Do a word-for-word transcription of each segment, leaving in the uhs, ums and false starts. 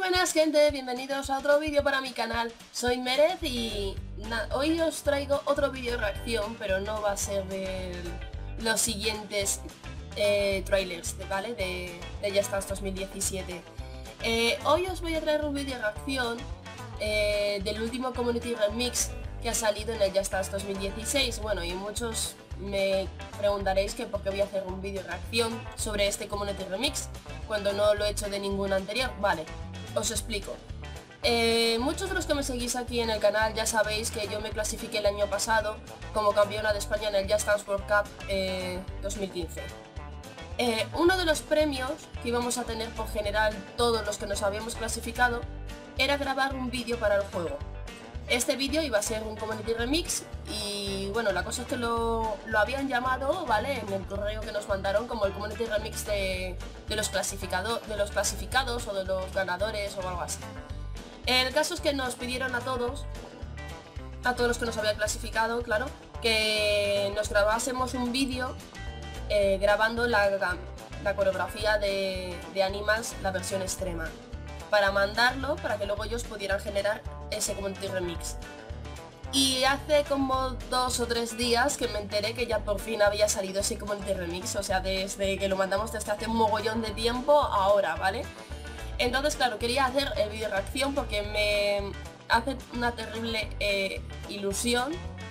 buenas gente, bienvenidos a otro vídeo para mi canal. Soy Merez y hoy os traigo otro vídeo reacción, pero no va a ser de los siguientes eh, trailers, ¿vale? De, de Just Dance dos mil diecisiete. Eh, hoy os voy a traer un vídeo reacción eh, del último Community Remix que ha salido en el Just Dance dos mil dieciséis. Bueno, y muchos me preguntaréis que por qué voy a hacer un vídeo reacción sobre este Community Remix cuando no lo he hecho de ningún anterior. Vale, os explico. Eh, muchos de los que me seguís aquí en el canal ya sabéis que yo me clasifiqué el año pasado como campeona de España en el Just Dance World Cup eh, dos mil quince. Eh, uno de los premios que íbamos a tener por general todos los que nos habíamos clasificado era grabar un vídeo para el juego. Este vídeo iba a ser un Community Remix y bueno, la cosa es que lo, lo habían llamado, ¿vale? En el correo que nos mandaron como el Community Remix de, de, los, clasificado, de los clasificados o de los ganadores o algo así. El caso es que nos pidieron a todos, a todos los que nos habían clasificado, claro, que nos grabásemos un vídeo eh, grabando la, la coreografía de, de Animals, la versión extrema, para mandarlo, para que luego ellos pudieran generar ese Community Remix. Y hace como dos o tres días que me enteré que ya por fin había salido ese Community Remix, o sea, desde que lo mandamos desde hace un mogollón de tiempo ahora, ¿vale? Entonces, claro, quería hacer el vídeo reacción porque me hace una terrible eh, ilusión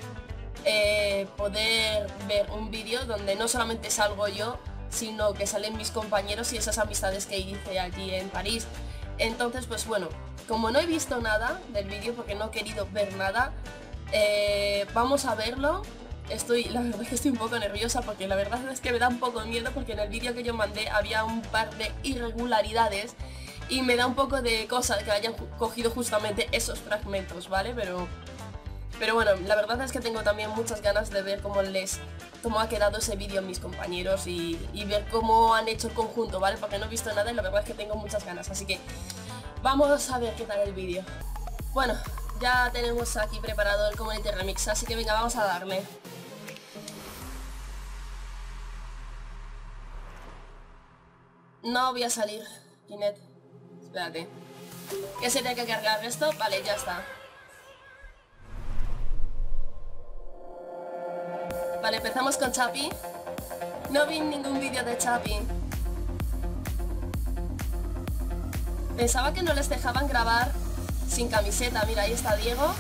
eh, poder ver un vídeo donde no solamente salgo yo, sino que salen mis compañeros y esas amistades que hice allí en París. Entonces, pues bueno, como no he visto nada del vídeo porque no he querido ver nada, eh, vamos a verlo. Estoy, la verdad es que estoy un poco nerviosa porque la verdad es que me da un poco de miedo porque en el vídeo que yo mandé había un par de irregularidades y me da un poco de cosa que hayan cogido justamente esos fragmentos, ¿vale? Pero, pero bueno, la verdad es que tengo también muchas ganas de ver cómo les cómo ha quedado ese vídeo a mis compañeros y, y ver cómo han hecho el conjunto, ¿vale? Porque no he visto nada y la verdad es que tengo muchas ganas, así que vamos a ver qué tal el vídeo. Bueno, ya tenemos aquí preparado el Community Remix, así que venga, vamos a darle. No voy a salir, Kinet. Espérate. ¿Qué se tiene que cargar esto? Vale, ya está. Vale, empezamos con Chapi. No vi ningún vídeo de Chapi. Pensaba que no les dejaban grabar sin camiseta. Mira, ahí está Diego.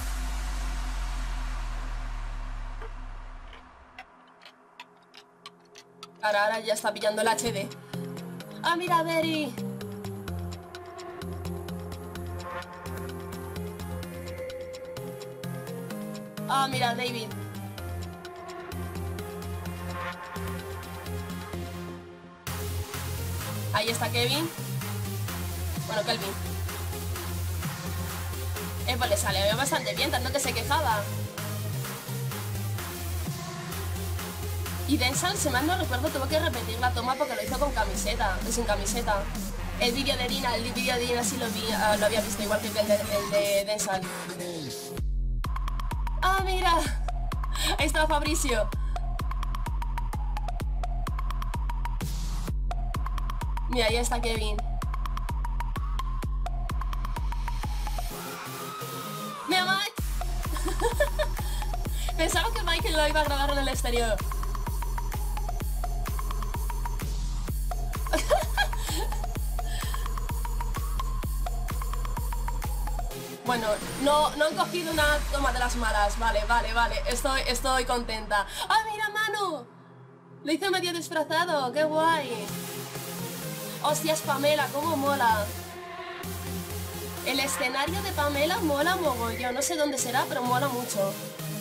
Ahora, ahora ya está pillando el H D. ¡Ah, mira, Derry! ¡Ah, mira, David! Ahí está Kevin. Bueno, Kelvin. Eh, pues le sale bastante bien, tanto que se quejaba. Y Denzel, si mal no recuerdo, tuvo que repetir la toma porque lo hizo con camiseta, sin camiseta. El vídeo de Dina, el vídeo de Dina sí lo, vi, uh, lo había visto, igual que el de, el de Denzel. ¡Ah, mira! Ahí está Fabricio. Mira, ahí está Kevin. ¡Mira, Mike! Pensaba que Michael lo iba a grabar en el exterior. Bueno, no, no han cogido una toma de las malas. Vale, vale, vale. Estoy, estoy contenta. ¡Ah, mira, Manu! Lo hizo medio disfrazado. ¡Qué guay! Hostias, Pamela, cómo mola. El escenario de Pamela mola mogollón. No sé dónde será, pero mola mucho.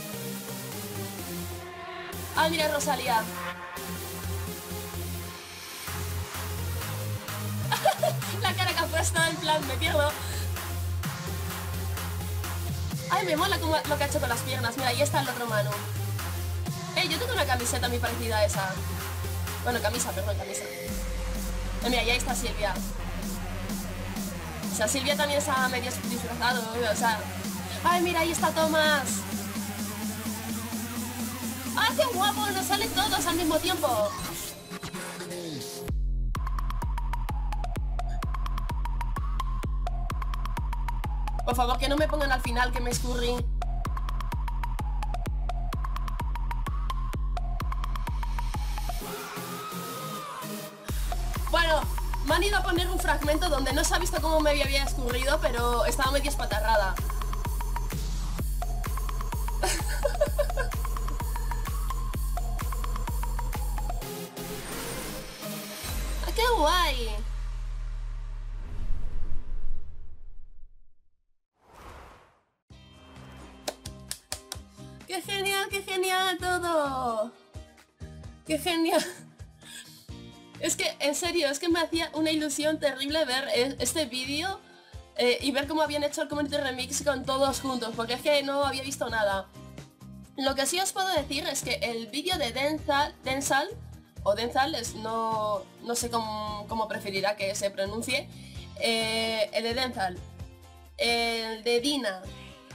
Ah, mira, Rosalía. La cara que ha puesto, en plan, me pierdo. Ay, me mola como lo que ha hecho con las piernas. Mira, ahí está el otro Manu. Eh, yo tengo una camiseta muy parecida a esa. Bueno, camisa, perdón, camisa. Eh, mira, y ahí está Silvia. O sea, Silvia también está medio disfrazado, o sea... ¡Ay, mira, ahí está Tomás! ¡Ah, qué guapo! ¡Nos salen todos al mismo tiempo! Por favor, que no me pongan al final que me escurrí. Bueno, me han ido a poner un fragmento donde no se ha visto cómo me había escurrido, pero estaba medio espatarrada. ¡Ah, qué guay! ¡Qué genial, qué genial todo! ¡Qué genial! Es que, en serio, es que me hacía una ilusión terrible ver este vídeo eh, y ver cómo habían hecho el Community Remix con todos juntos, porque es que no había visto nada. Lo que sí os puedo decir es que el vídeo de Denzal, Denzal, o Denzal, es, no, no sé cómo, cómo preferirá que se pronuncie, eh, el de Denzal, el de Dina,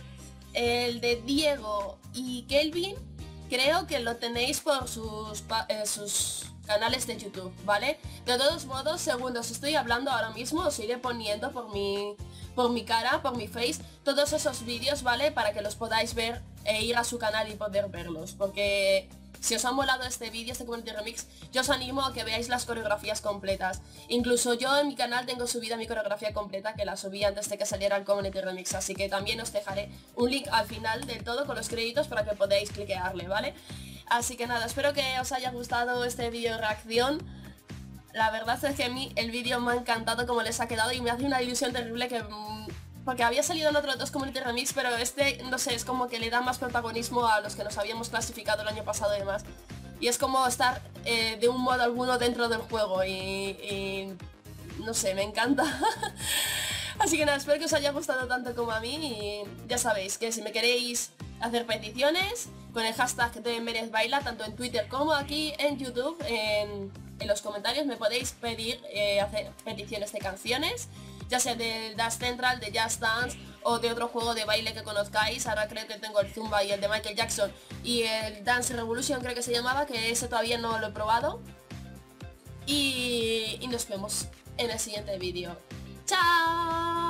el de Diego y Kelvin, creo que lo tenéis por sus, eh, sus canales de YouTube, ¿vale? De todos modos, según os estoy hablando ahora mismo, os iré poniendo por mi, por mi cara, por mi face, todos esos vídeos, ¿vale? Para que los podáis ver e ir a su canal y poder verlos, porque si os ha molado este vídeo, este Community Remix, yo os animo a que veáis las coreografías completas. Incluso yo en mi canal tengo subida mi coreografía completa, que la subí antes de que saliera el Community Remix, así que también os dejaré un link al final del todo con los créditos para que podáis cliquearle, ¿vale? Así que nada, espero que os haya gustado este vídeo de reacción. La verdad es que a mí el vídeo me ha encantado como les ha quedado y me hace una ilusión terrible que... Porque había salido en otros dos Community Remix, pero este, no sé, es como que le da más protagonismo a los que nos habíamos clasificado el año pasado y demás. Y es como estar eh, de un modo alguno dentro del juego y... y no sé, me encanta. Así que nada, espero que os haya gustado tanto como a mí y ya sabéis que si me queréis hacer peticiones con el hashtag de Merez Baila, tanto en Twitter como aquí en YouTube, en, en los comentarios me podéis pedir eh, hacer peticiones de canciones, ya sea del Dance Central, de Just Dance o de otro juego de baile que conozcáis. Ahora creo que tengo el Zumba y el de Michael Jackson y el Dance Revolution creo que se llamaba, que ese todavía no lo he probado. Y, y nos vemos en el siguiente vídeo. ¡Chao!